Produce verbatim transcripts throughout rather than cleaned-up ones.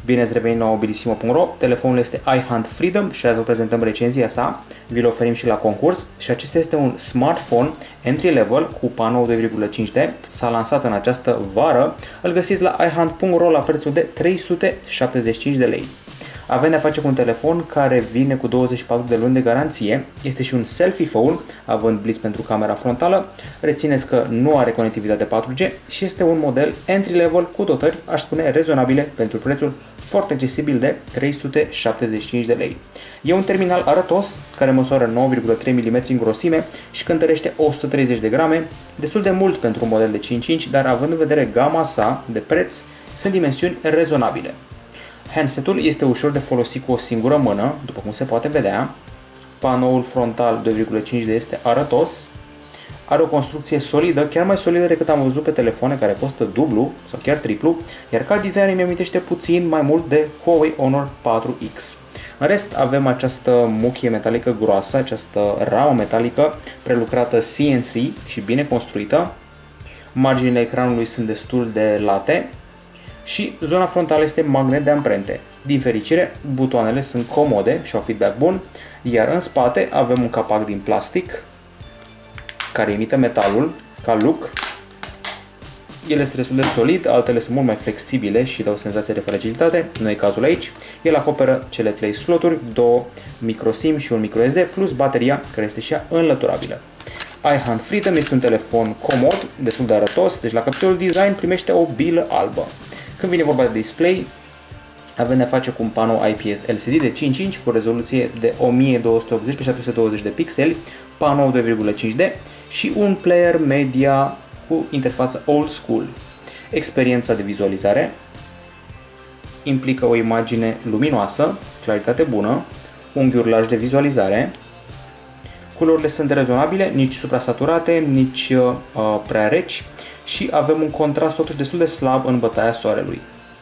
Bine ați revenit la mobilisimo punct ro, telefonul este iHunt Freedom și azi vă prezentăm recenzia sa, vi-l oferim și la concurs și acesta este un smartphone entry level cu panou doi virgulă cinci D, s-a lansat în această vară, îl găsiți la iHunt punct ro la prețul de trei sute șaptezeci și cinci de lei. Avem de-a face cu un telefon care vine cu douăzeci și patru de luni de garanție, este și un selfie phone, având blitz pentru camera frontală, rețineți că nu are conectivitate patru G și este un model entry level cu dotări, aș spune, rezonabile pentru prețul foarte accesibil de trei sute șaptezeci și cinci de lei. E un terminal arătos care măsoară nouă virgulă trei milimetri în grosime și cântărește o sută treizeci de grame, destul de mult pentru un model de cinci inci, dar având în vedere gama sa de preț, sunt dimensiuni rezonabile. Handsetul este ușor de folosit cu o singură mână, după cum se poate vedea. Panoul frontal doi virgulă cinci D este arătos. Are o construcție solidă, chiar mai solidă decât am văzut pe telefoane care costă dublu sau chiar triplu, iar ca design îmi amintește puțin mai mult de Huawei Honor patru X. În rest avem această muchie metalică groasă, această ramă metalică prelucrată C N C și bine construită. Marginile ecranului sunt destul de late. Și zona frontală este magnet de amprente. Din fericire, butoanele sunt comode și au feedback bun, iar în spate avem un capac din plastic care imită metalul ca look. El este destul de solid, altele sunt mult mai flexibile și dau senzație de fragilitate, nu e cazul aici. El acoperă cele trei sloturi, două micro SIM și un micro S D, plus bateria care este și ea înlăturabilă. iHunt Freedom este un telefon comod, destul de arătos, deci la capitolul design primește o bilă albă. Când vine vorba de display, avem de-a face cu un panou I P S L C D de cinci inci cu rezoluție de o mie două sute optzeci pe șapte sute douăzeci de pixeli, panou doi virgulă cinci D și un player media cu interfață old school. Experiența de vizualizare implică o imagine luminoasă, claritate bună, unghiuri largi de vizualizare, culorile sunt rezonabile, nici suprasaturate, nici uh, prea reci, și avem un contrast totuși destul de slab în bătaia soarelui.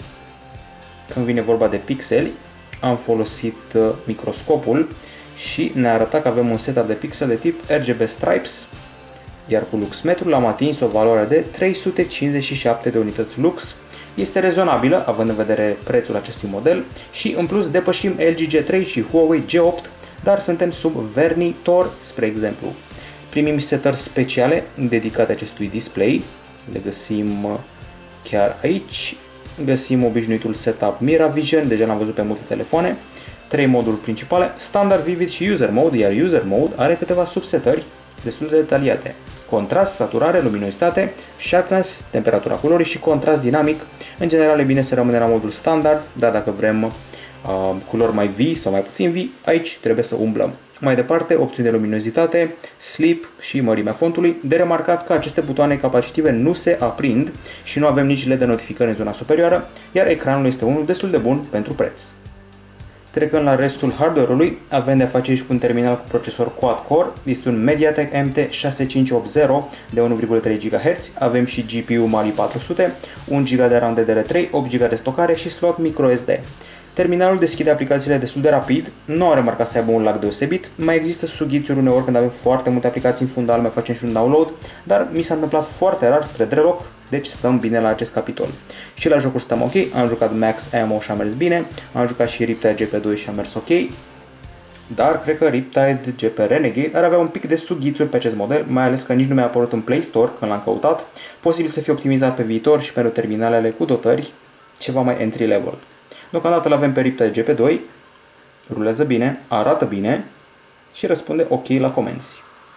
Când vine vorba de pixeli, am folosit microscopul și ne-a arătat că avem un setup de pixel de tip R G B Stripes, iar cu luxmetrul am atins o valoare de trei sute cincizeci și șapte de unități lux. Este rezonabilă, având în vedere prețul acestui model, și în plus depășim L G G trei și Huawei G opt, dar suntem sub vernitor, spre exemplu. Primim setări speciale dedicate acestui display. Le găsim chiar aici. Găsim obișnuitul setup MiraVision, deja l-am văzut pe multe telefoane. Trei moduri principale, Standard, Vivid și User Mode, iar User Mode are câteva subsetări destul de detaliate. Contrast, saturare, luminositate, sharpness, temperatura culorii și contrast dinamic. În general e bine să rămâne la modul standard, dar dacă vrem uh, culori mai vii sau mai puțin vii, aici trebuie să umblăm. Mai departe, opțiuni de luminozitate, sleep și mărimea fontului. De remarcat că aceste butoane capacitive nu se aprind și nu avem nici L E D de notificări în zona superioară, iar ecranul este unul destul de bun pentru preț. Trecând la restul hardware-ului, avem de-a face aici cu un terminal cu procesor quad-core, este un Mediatek M T șase cinci opt zero de unu virgulă trei gigahertz, avem și G P U Mali patru sute, unu giga de RAM D D R trei, opt giga de stocare și slot micro S D. Terminalul deschide aplicațiile destul de rapid, nu am remarcat să aibă un lag deosebit, mai există sughițuri uneori când avem foarte multe aplicații în fundal, mai facem și un download, dar mi s-a întâmplat foarte rar spre Dreloc, deci stăm bine la acest capitol. Și la jocuri stăm ok, am jucat Max Ammo și a mers bine, am jucat și Riptide G P doi și a mers ok, dar cred că Riptide G P Renegade ar avea un pic de sughițuri pe acest model, mai ales că nici nu mi-a apărut în Play Store când l-am căutat, posibil să fie optimizat pe viitor și pentru terminalele cu dotări ceva mai entry level. Deocamdată îl avem pe Riptide G P doi, rulează bine, arată bine și răspunde ok la comenzi.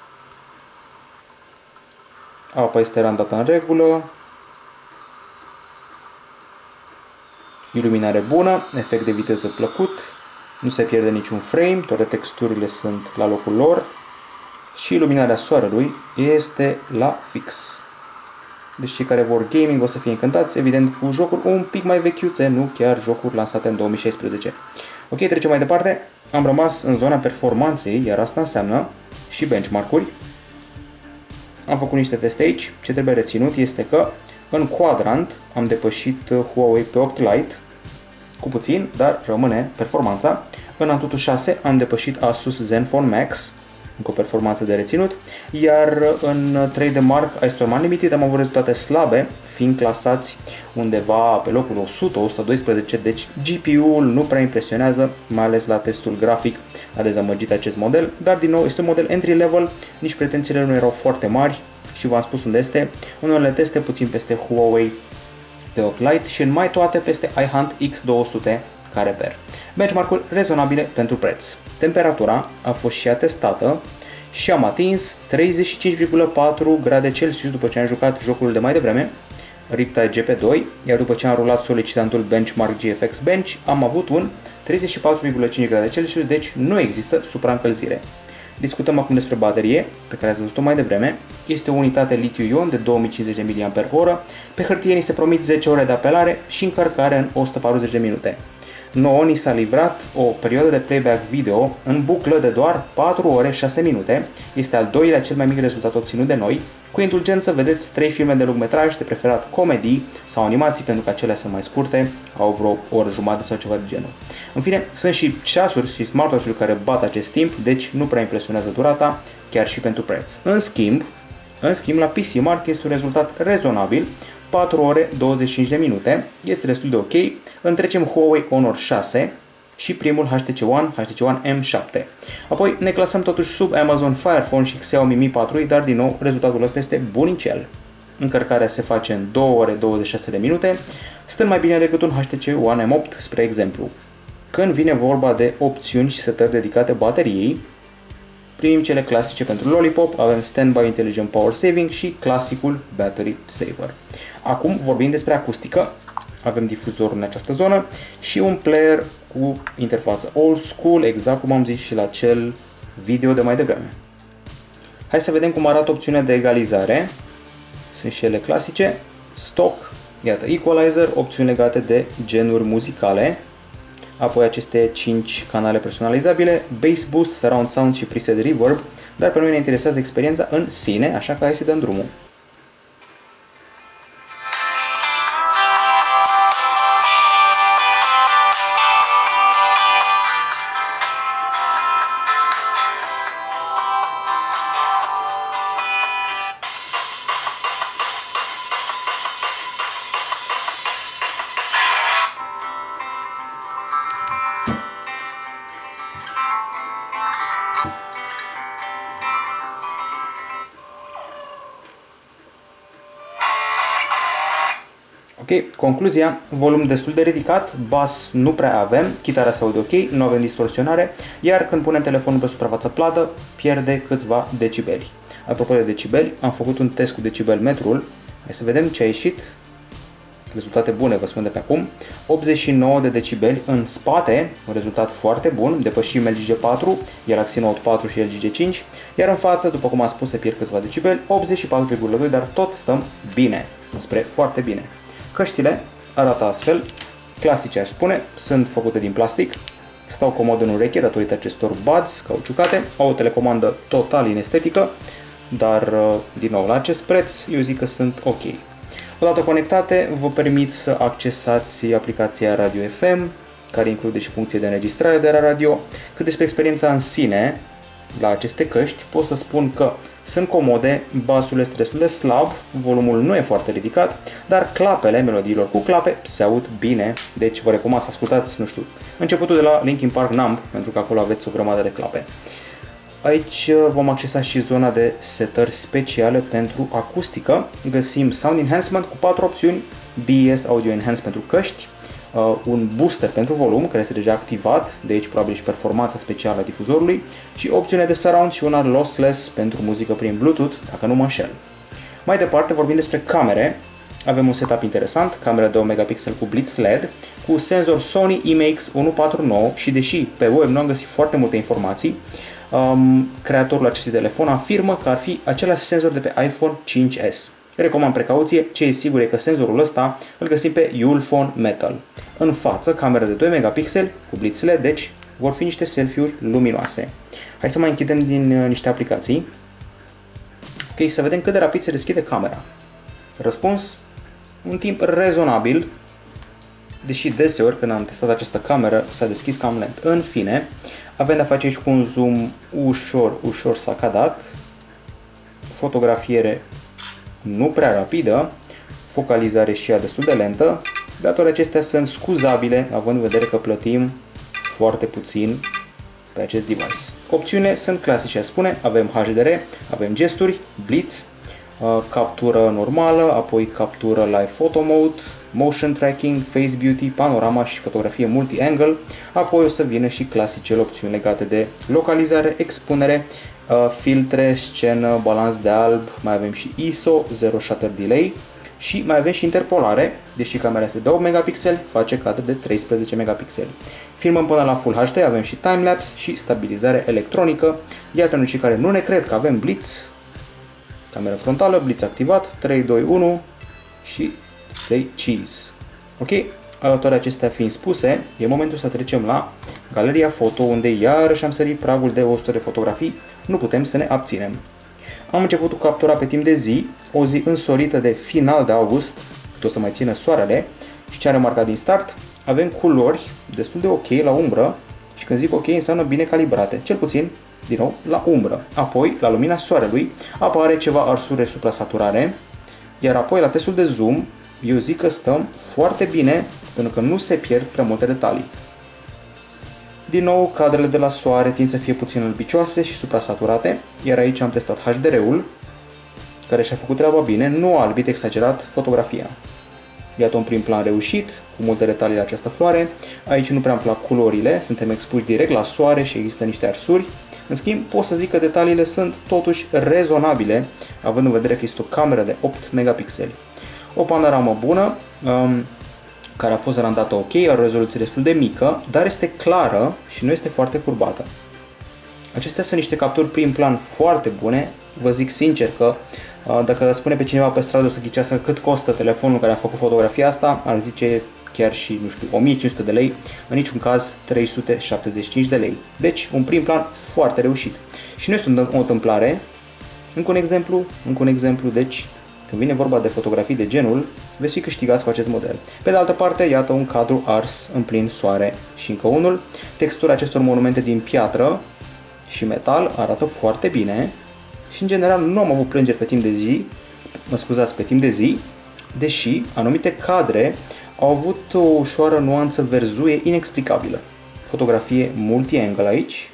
Apa este randată în regulă, iluminare bună, efect de viteză plăcut, nu se pierde niciun frame, toate texturile sunt la locul lor și iluminarea soarelui este la fix. Deci cei care vor gaming o să fie încântați, evident, cu jocuri un pic mai vechiuțe, nu chiar jocuri lansate în două mii șaisprezece. Ok, trecem mai departe. Am rămas în zona performanței, iar asta înseamnă și benchmark-uri. Am făcut niște teste aici. Ce trebuie reținut este că în quadrant am depășit Huawei P opt Lite cu puțin, dar rămâne performanța. În Antutu șase am depășit Asus Zenfone Max încă o performanță de reținut, iar în trei D Mark Ice Storm Unlimited am avut rezultate slabe, fiind clasați undeva pe locul o sută - o sută doisprezece, deci G P U-ul nu prea impresionează, mai ales la testul grafic a dezamăgit acest model, dar din nou este un model entry level, nici pretențiile nu erau foarte mari și v-am spus unde este, în unele teste puțin peste Huawei P opt Lite și în mai toate peste iHunt X două sute ca reper. Benchmark-uri rezonabile pentru preț. Temperatura a fost și atestată și am atins treizeci și cinci virgulă patru grade Celsius după ce am jucat jocul de mai devreme, Riptide G P doi, iar după ce am rulat solicitantul Benchmark G F X Bench am avut un treizeci și patru virgulă cinci grade Celsius, deci nu există supraîncălzire. Discutăm acum despre baterie, pe care ați văzut-o mai devreme. Este o unitate litiu-ion de două mii cincizeci de miliamperi oră, pe hârtie ni se promit zece ore de apelare și încărcare în o sută patruzeci de minute. Nouă ni s-a livrat o perioadă de playback video în buclă de doar patru ore șase minute, este al doilea cel mai mic rezultat obținut de noi. Cu indulgență vedeți trei filme de lungmetraj, de preferat comedii sau animații, pentru că acelea sunt mai scurte, au vreo oră jumătate sau ceva de genul. În fine, sunt și ceasuri și smartwatch-uri care bat acest timp, deci nu prea impresionează durata, chiar și pentru preț. În schimb, în schimb la P C Mark este un rezultat rezonabil, patru ore douăzeci și cinci de minute, este destul de ok. Întrecem Huawei Honor șase și primul H T C One, H T C One M șapte. Apoi ne clasăm totuși sub Amazon Fire Phone și Xiaomi Mi patru i, dar din nou rezultatul ăsta este bunicel. Încărcarea se face în două ore douăzeci și șase de minute, stând mai bine decât un H T C One M opt, spre exemplu. Când vine vorba de opțiuni și setări dedicate bateriei, primim cele clasice pentru Lollipop, avem Standby Intelligent Power Saving și clasicul Battery Saver. Acum vorbim despre acustică, avem difuzorul în această zonă și un player cu interfață old school, exact cum am zis și la cel video de mai devreme. Hai să vedem cum arată opțiunea de egalizare, sunt și ele clasice, stock, iată, equalizer, opțiuni legate de genuri muzicale, apoi aceste cinci canale personalizabile, bass boost, surround sound și preset reverb, dar pe noi ne interesează experiența în sine, așa că hai să dăm drumul. Ok, concluzia, volum destul de ridicat, bass nu prea avem, chitara se aude ok, nu avem distorsionare, iar când punem telefonul pe suprafață plată, pierde câțiva decibeli. Apropo de decibeli, am făcut un test cu decibel metrul, hai să vedem ce a ieșit, rezultate bune vă spun de pe acum, optzeci și nouă de decibeli în spate, un rezultat foarte bun, depășim L G G patru, Galaxy Note patru și L G G cinci, iar în față, după cum am spus, se pierd câțiva decibeli, optzeci și patru virgulă doi, dar tot stăm bine, spre foarte bine. Căștile arată astfel, clasice aș spune, sunt făcute din plastic, stau comod în ureche datorită acestor buds cauciucate, au o telecomandă total inestetică, dar din nou la acest preț eu zic că sunt ok. Odată conectate vă permit să accesați aplicația Radio F M, care include și funcție de înregistrare de la radio. Cât despre experiența în sine, la aceste căști pot să spun că sunt comode, basul este destul de slab, volumul nu e foarte ridicat, dar clapele melodiilor cu clape se aud bine, deci vă recomand să ascultați, nu știu, începutul de la Linkin Park Numb, pentru că acolo aveți o grămadă de clape. Aici vom accesa și zona de setări speciale pentru acustică, găsim Sound Enhancement cu patru opțiuni, B S Audio Enhance pentru căști, Uh, un booster pentru volum, care este deja activat, de aici probabil și performanța specială a difuzorului, și opțiune de surround și una lossless pentru muzică prin Bluetooth, dacă nu mă înșel. Mai departe vorbim despre camere, avem un setup interesant, camera de doi megapixeli cu Blitz L E D, cu senzor Sony I M X unu patru nouă și deși pe web nu am găsit foarte multe informații, um, creatorul acestui telefon afirmă că ar fi același senzor de pe iPhone cinci S. Recomand precauție, ce e sigur e că senzorul ăsta îl găsim pe Ulefone Metal. În față, camera de doi megapixeli cu Blitz L E D, deci vor fi niște selfie-uri luminoase. Hai să mai închidem din uh, niște aplicații. Ok, să vedem cât de rapid se deschide camera. Răspuns, un timp rezonabil, deși deseori când am testat această cameră s-a deschis cam lent. În fine, avem de-a face aici cu un zoom ușor, ușor sacadat, fotografiere nu prea rapidă, focalizare și ea destul de lentă, dar toate acestea sunt scuzabile, având în vedere că plătim foarte puțin pe acest device. Opțiunile sunt clasice, spune, avem H D R, avem gesturi, blitz, captură normală, apoi captură live photo mode, motion tracking, face beauty, panorama și fotografie multi-angle, apoi o să vină și clasicele opțiuni legate de localizare, expunere, filtre, scenă, balanț de alb, mai avem și I S O, zero shutter delay și mai avem și interpolare, deși camera este de opt megapixeli, face cadre de treisprezece megapixeli. Filmăm până la Full H D, avem și timelapse și stabilizare electronică, iar pentru cei care nu ne cred că avem blitz, camera frontală, blitz activat, trei, doi, unu și say cheese. Ok? Toate acestea fiind spuse, e momentul să trecem la galeria foto, unde iarăși am sărit pragul de o sută de fotografii, nu putem să ne abținem. Am început cu captura pe timp de zi, o zi însorită de final de august, cât o să mai țină soarele, și ce am remarcat din start, avem culori destul de ok la umbră și când zic ok înseamnă bine calibrate, cel puțin, din nou, la umbră. Apoi, la lumina soarelui, apare ceva arsure suprasaturare, iar apoi la testul de zoom, eu zic că stăm foarte bine, pentru că nu se pierd prea multe detalii. Din nou, cadrele de la soare tind să fie puțin albicioase și suprasaturate, iar aici am testat H D R-ul, care și-a făcut treaba bine, nu a albit exagerat fotografia. Iată un prim plan reușit, cu multe detalii la această floare. Aici nu prea îmi plac culorile, suntem expuși direct la soare și există niște arsuri. În schimb, pot să zic că detaliile sunt totuși rezonabile, având în vedere că este o cameră de opt megapixeli. O panoramă bună, um, care a fost randată ok, are o rezoluție destul de mică, dar este clară și nu este foarte curbată. Acestea sunt niște capturi prim plan foarte bune. Vă zic sincer că dacă spune pe cineva pe stradă să ghicească cât costă telefonul care a făcut fotografia asta, ar zice chiar și, nu știu, o mie cinci sute de lei, în niciun caz trei sute șaptezeci și cinci de lei. Deci, un prim plan foarte reușit. Și nu este o întâmplare. Încă un exemplu, încă un exemplu, deci, când vine vorba de fotografii de genul, veți fi câștigați cu acest model. Pe de altă parte, iată un cadru ars în plin soare și încă unul. Textura acestor monumente din piatră și metal arată foarte bine și în general nu am avut plângeri pe timp de zi, mă scuzați, pe timp de zi, deși anumite cadre au avut o ușoară nuanță verzuie inexplicabilă. Fotografie multi-angle aici.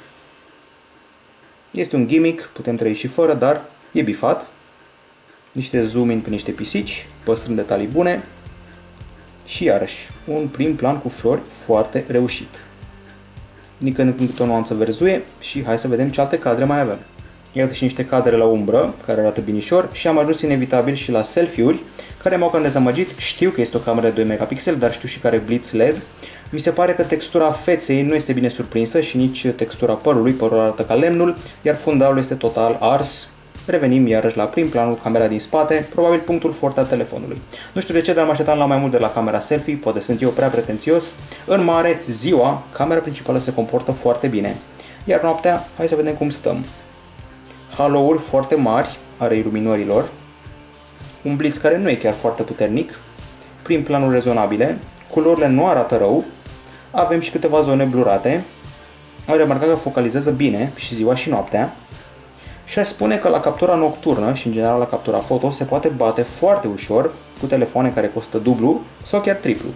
Este un gimmick, putem trăi și fără, dar e bifat. Niște zoom-in pe niște pisici, păstrând detalii bune și iarăși un prim plan cu flori foarte reușit. Nică în o nuanță verzuie și hai să vedem ce alte cadre mai avem. Iată și niște cadre la umbră, care arată binișor și am ajuns inevitabil și la selfie-uri, care m-au cam dezamăgit. Știu că este o cameră de doi megapixeli, dar știu și care blitz L E D. Mi se pare că textura feței nu este bine surprinsă și nici textura părului, părul arată ca lemnul, iar fundalul este total ars. Revenim iarăși la prim planul, camera din spate, probabil punctul forte al telefonului. Nu știu de ce, dar mă așteptam la mai mult de la camera selfie, poate sunt eu prea pretențios. În mare, ziua, camera principală se comportă foarte bine, iar noaptea, hai să vedem cum stăm. Halo-uri foarte mari ale iluminărilor, un blitz care nu e chiar foarte puternic, prim planuri rezonabile, culorile nu arată rău, avem și câteva zone blurate, am remarcat că focalizează bine și ziua și noaptea și aș spune că la captura nocturnă și în general la captura foto se poate bate foarte ușor cu telefoane care costă dublu sau chiar triplu.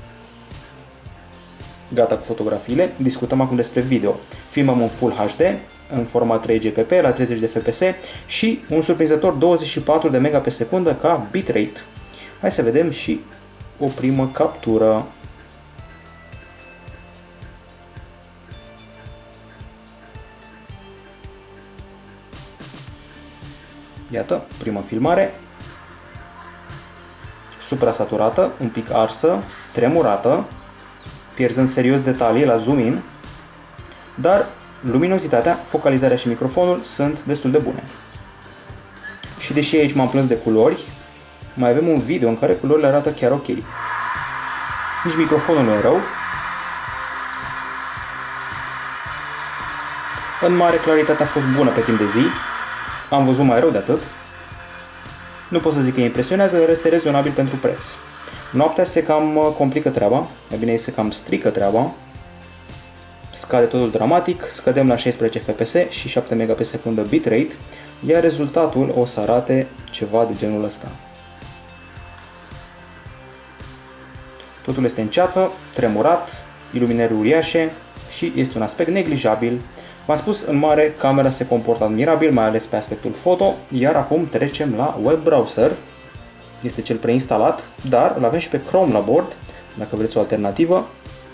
Gata cu fotografiile, discutăm acum despre video. Filmăm în Full H D, în format trei G P P la treizeci de F P S și un surprinzător douăzeci și patru de mega pe secundă ca bitrate. Hai să vedem și o primă captură. Iată, prima filmare. Suprasaturată, un pic arsă, tremurată, pierzând serios detalii la zoom-in, dar luminozitatea, focalizarea și microfonul sunt destul de bune. Și deși aici m-am plâns de culori, mai avem un video în care culorile arată chiar ok. Nici microfonul nu e rău. În mare, claritatea a fost bună pe timp de zi. Am văzut mai rău de atât. Nu pot să zic că impresionează, dar este rezonabil pentru preț. Noaptea se cam complică treaba, mai bine se cam strică treaba. Scade totul dramatic, scădem la șaisprezece F P S și șapte megabits pe secundă bitrate, iar rezultatul o să arate ceva de genul ăsta. Totul este în ceață, tremurat, iluminări uriașe și este un aspect neglijabil. V-am spus, în mare, camera se comportă admirabil, mai ales pe aspectul foto, iar acum trecem la web browser. Este cel preinstalat, dar îl avem și pe Chrome la bord, dacă vreți o alternativă.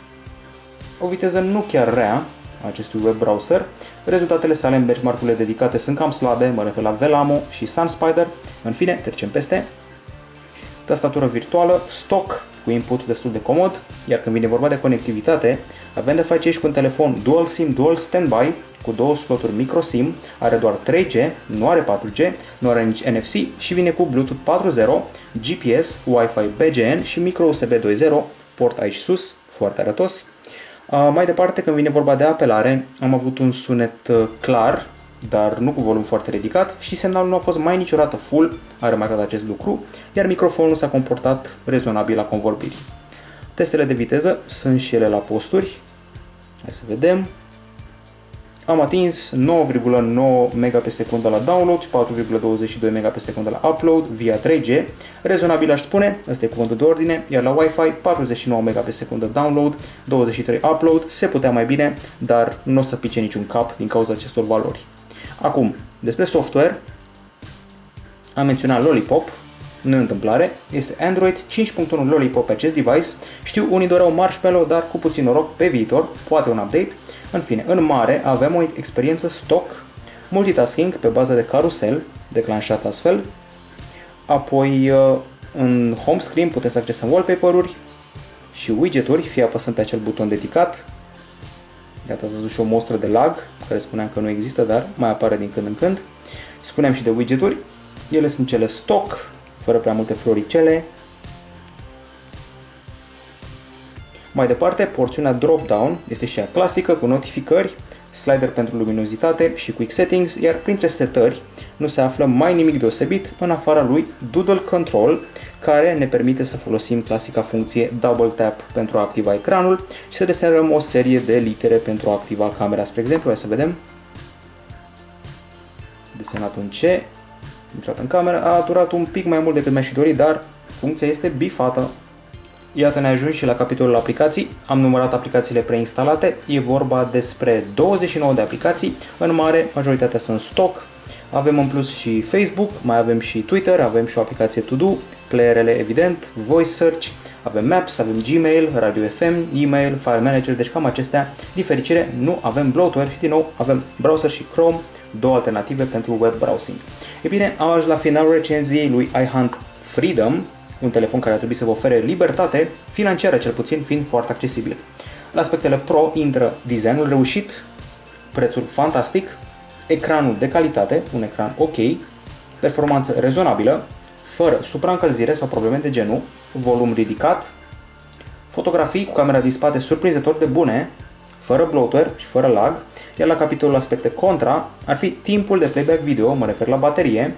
O viteză nu chiar rea a acestui web browser. Rezultatele sale în benchmark-urile dedicate sunt cam slabe, mă refer la Velamo și SunSpider. În fine, trecem peste. Tastatură virtuală, stock, cu input destul de comod, iar când vine vorba de conectivitate, avem de face aici cu un telefon dual SIM, dual standby, cu două sloturi micro SIM, are doar trei G, nu are patru G, nu are nici N F C și vine cu Bluetooth patru punct zero, G P S, Wi-Fi B G N și micro U S B doi punct zero, port aici sus, foarte arătos. Uh, mai departe, când vine vorba de apelare, am avut un sunet uh, clar, dar nu cu volum foarte ridicat și semnalul nu a fost mai niciodată full, a remarcat acest lucru, iar microfonul s-a comportat rezonabil la convorbiri. Testele de viteză sunt și ele la posturi. Hai să vedem. Am atins nouă virgulă nouă megabits pe secundă la download și patru virgulă douăzeci și doi megabits pe secundă la upload via trei G. Rezonabil aș spune, ăsta e cuvântul de ordine, iar la Wi-Fi patruzeci și nouă megabits pe secundă download, douăzeci și trei upload, se putea mai bine, dar nu o să pice niciun cap din cauza acestor valori. Acum, despre software, am menționat Lollipop, nu întâmplare, este Android cinci punct unu Lollipop pe acest device. Știu, unii doreau Marshmallow, dar cu puțin noroc pe viitor, poate un update. În fine, în mare avem o experiență stock, multitasking pe bază de carusel, declanșat astfel. Apoi în home screen putem să accesăm wallpaper-uri și widget-uri, fie apăsând pe acel buton dedicat. Iată, ați văzut și o mostră de lag, care spuneam că nu există, dar mai apare din când în când. Spuneam și de widget-uri, ele sunt cele stock, fără prea multe floricele. Mai departe, porțiunea drop-down este și ea clasică, cu notificări, slider pentru luminozitate și quick settings, iar printre setări nu se află mai nimic deosebit în afara lui Doodle Control, care ne permite să folosim clasica funcție Double Tap pentru a activa ecranul și să desenăm o serie de litere pentru a activa camera, spre exemplu. Hai să vedem. Desenat un C, intrat în cameră, a durat un pic mai mult decât mi-aș fi dorit, dar funcția este bifată. Iată, ne ajung și la capitolul aplicații. Am numărat aplicațiile preinstalate. E vorba despre douăzeci și nouă de aplicații. În mare, majoritatea sunt stock. Avem în plus și Facebook, mai avem și Twitter, avem și o aplicație To Do, playerele evident, Voice Search, avem Maps, avem Gmail, Radio F M, E-mail, File Manager, deci cam acestea. Din fericire, nu avem bloatware și din nou avem browser și Chrome, două alternative pentru web browsing. E bine, am ajuns la finalul recenziei lui iHunt Freedom, un telefon care ar trebui să vă ofere libertate financiară, cel puțin, fiind foarte accesibil. La aspectele pro intră designul reușit, prețul fantastic, ecranul de calitate, un ecran ok, performanță rezonabilă, fără supraîncălzire sau probleme de genul, volum ridicat, fotografii cu camera din spate surprinzător de bune, fără bloatware și fără lag, iar la capitolul aspecte contra ar fi timpul de playback video, mă refer la baterie,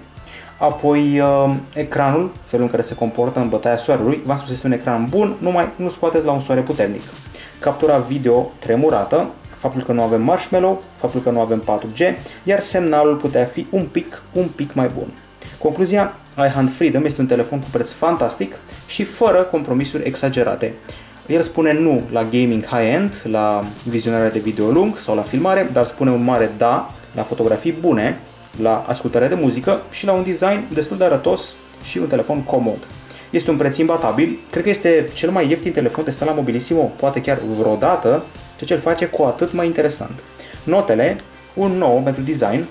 apoi uh, ecranul, felul în care se comportă în bătaia soarelui. V-am spus, este un ecran bun, numai nu scoateți la un soare puternic. Captura video tremurată, faptul că nu avem Marshmallow, faptul că nu avem patru G, iar semnalul putea fi un pic, un pic mai bun. Concluzia, iHunt Freedom este un telefon cu preț fantastic și fără compromisuri exagerate. El spune nu la gaming high-end, la vizionarea de video lung sau la filmare, dar spune un mare da la fotografii bune, la ascultarea de muzică și la un design destul de arătos și un telefon comod. Este un preț imbatabil, cred că este cel mai ieftin telefon testat la Mobilissimo, poate chiar vreodată, ceea ce îl face cu atât mai interesant. Notele, un nouă pentru design,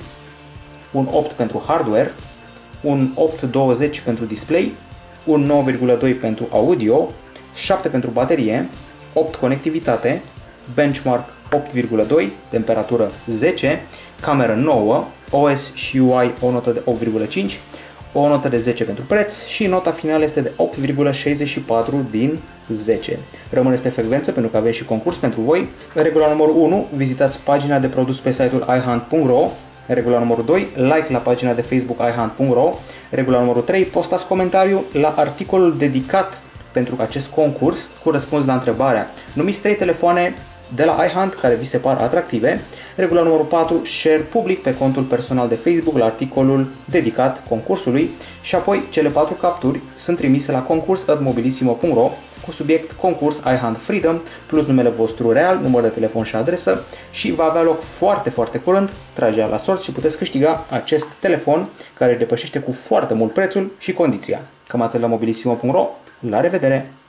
un opt pentru hardware, un opt douăzeci pentru display, un nouă virgulă doi pentru audio, șapte pentru baterie, opt conectivitate, benchmark opt virgulă doi, temperatură zece, cameră nouă, O S și U I o notă de opt virgulă cinci, o notă de zece pentru preț și nota finală este de opt virgulă șaizeci și patru din zece. Rămâneți pe frecvență pentru că avem și concurs pentru voi. Regula numărul unu, vizitați pagina de produs pe site-ul iHunt punct ro. Regula numărul doi, like la pagina de Facebook iHunt punct ro. Regula numărul trei, postați comentariu la articolul dedicat pentru acest concurs cu răspuns la întrebarea: numiți trei telefoane de la iHunt care vi se par atractive. Regula numărul patru, share public pe contul personal de Facebook la articolul dedicat concursului și apoi cele patru capturi sunt trimise la concurs at mobilissimo punct ro cu subiect concurs iHunt Freedom plus numele vostru real, număr de telefon și adresă și va avea loc foarte, foarte curând tragerea la sorți și puteți câștiga acest telefon care își depășește cu foarte mult prețul și condiția. Cam atât la mobilissimo punct ro. La revedere!